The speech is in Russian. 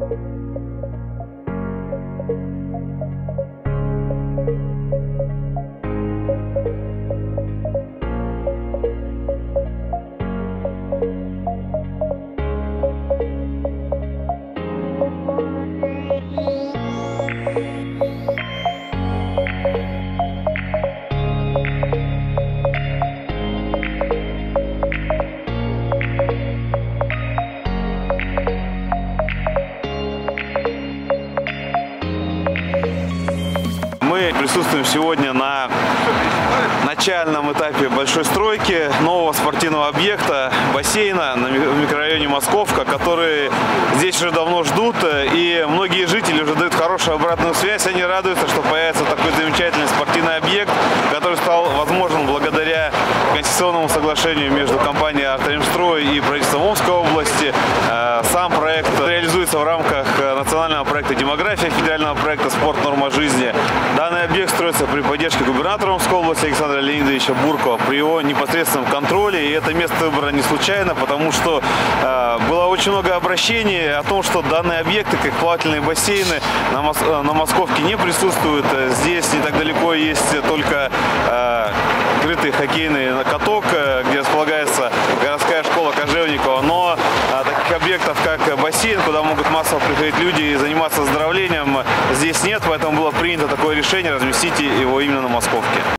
Мы присутствуем сегодня на начальном этапе большой стройки нового спортивного объекта, бассейна в микрорайоне Московка, который здесь уже давно ждут, и многие жители уже дают хорошую обратную связь. Они радуются, что появится такой замечательный спортивный объект, который стал возможен благодаря концессионному соглашению между компанией «Артремстрой» и правительством Омской области. Сам проект реализуется в рамках национального проекта «Демография», федерального проекта «Спорт. Норма жизни». Данный объект строится при поддержке губернатора Омской области Александра Леонидовича Буркова, при его непосредственном контроле. И это место выбора не случайно, потому что было очень много обращений о том, что данные объекты, как плавательные бассейны, на Московке не присутствуют. Здесь не так далеко есть только крытый хоккейный каток, где располагается городская школа Кожевникова. Но таких объектов, как бассейн, куда могут массово приходить люди и заниматься оздоровлением, здесь нет. Поэтому было принято такое решение разместить его именно на Московке.